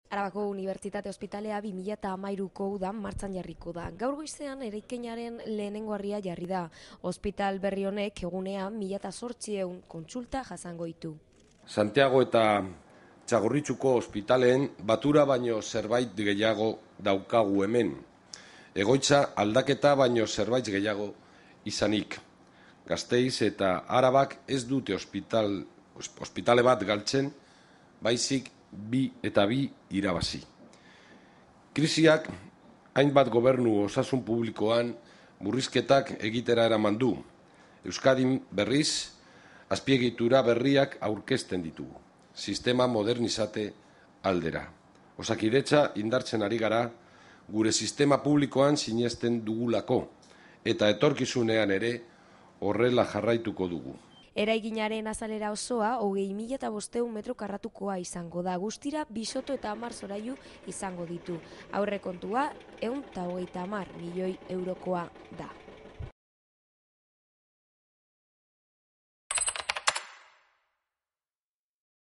Arabako Unibertsitate Ospitalea 2013ko udan martxan jarriko da. Gaur goizean eraikinaren lehenengo harria jarri da. Ospital berri honek egunean 1800 kontsulta jasango ditu. Santiago eta Txagorritxuko ospitaleen batura baino zerbait gehiago daukagu hemen. Egoitza aldaketa baino zerbait gehiago izanik. Gasteiz eta Arabak ez dute ospitale bat galtzen, baizik bi irabazi. Krisiak hainbat gobernu osasun publikoan murrizketak egitera eraman du. Euskadin berriz, azpiegitura berriak aurkezten ditugu. Sistema modernizate aldera. Osakidetza indartzen ari gara, gure sistema publikoan sinesten dugulako, eta etorkizunean ere horrela jarraituko dugu. Eraikinaren azalera osoa 20.500 metro karratukoa izango da. Guztira 2 soto eta 10 solairu izango ditu. Aurrekontua 130 milioi eurokoa da.